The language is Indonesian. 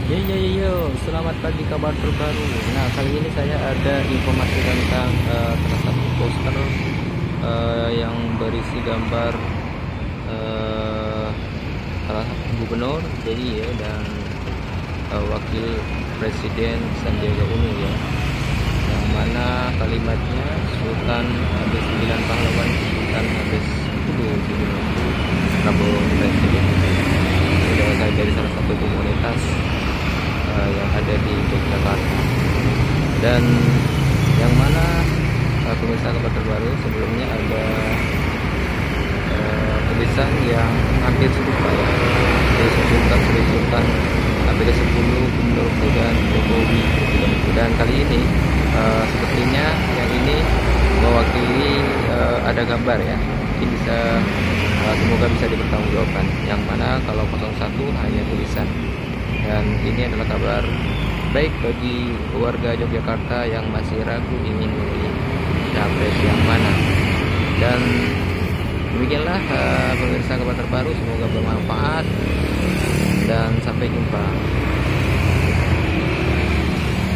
Selamat pagi, kabar terbaru. Nah, kali ini saya ada informasi tentang salah satu poster yang berisi gambar eh, salah satu gubernur, jadi ya, dan wakil presiden Sandiaga Uno ya. Yang mana kalimatnya Sultan habis 9 pahlawan, Sultan habis 10 gubernur Prabowo presiden. Sudah saya dari salah satu komunitas yang ada di Yogyakarta, dan yang mana pemirsa kabar terbaru sebelumnya ada tulisan yang hampir serupa ya, dari Sultan sampai ke 10 Gubernur dan Jokowi, dan kali ini sepertinya yang ini mewakili ada gambar ya, mungkin bisa semoga bisa dipertanggungjawabkan, yang mana kalau 01 hanya tulisan. Dan ini adalah kabar baik bagi warga Yogyakarta yang masih ragu ingin memilih capres yang mana. Dan demikianlah pemirsa kabar terbaru, semoga bermanfaat dan sampai jumpa.